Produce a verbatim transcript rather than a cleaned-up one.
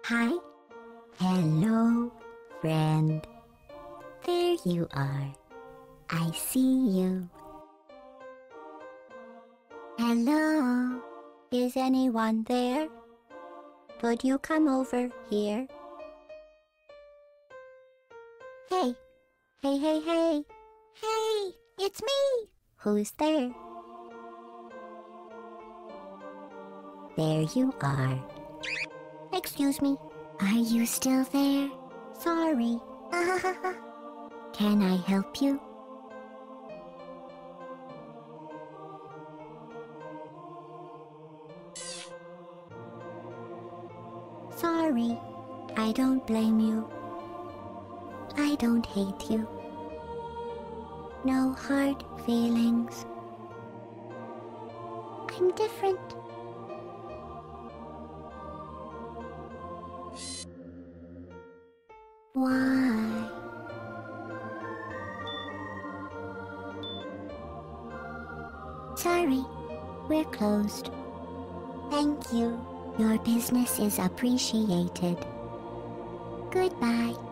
Hi. Hello, friend. There you are. I see you. Hello. Is anyone there? Could you come over here? Hey. Hey, hey, hey. Hey, it's me. Who's there? There you are. Excuse me. Are you still there? Sorry. Can I help you? Sorry. I don't blame you. I don't hate you. No hard feelings. I'm different. Why? Sorry, we're closed. Thank you. Your business is appreciated. Goodbye.